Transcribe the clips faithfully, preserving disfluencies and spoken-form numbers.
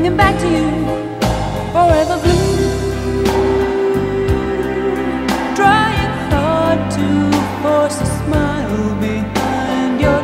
coming back to you, forever blue, trying hard to force a smile behind your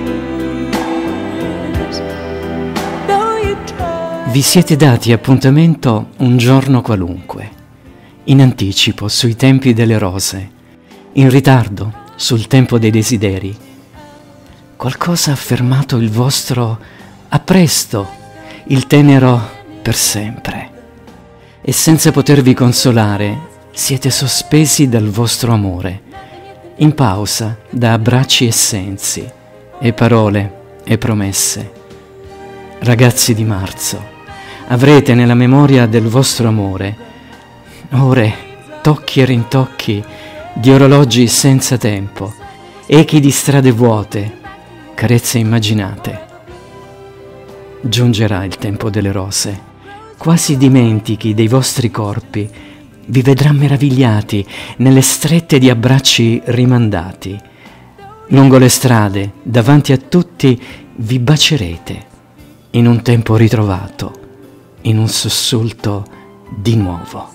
tears. Though you try. Vi siete dati appuntamento un giorno qualunque, in anticipo sui tempi delle rose, in ritardo sul tempo dei desideri. Qualcosa ha fermato il vostro a presto, il tenero per sempre. E senza potervi consolare, siete sospesi dal vostro amore, in pausa da abbracci e sensi, e parole e promesse. Ragazzi di marzo, avrete nella memoria del vostro amore ore, tocchi e rintocchi di orologi senza tempo, echi di strade vuote, carezze immaginate. Giungerà il tempo delle rose, quasi dimentichi dei vostri corpi, vi vedrà meravigliati nelle strette di abbracci rimandati. Lungo le strade, davanti a tutti, vi bacerete, in un tempo ritrovato, in un sussulto di nuovo.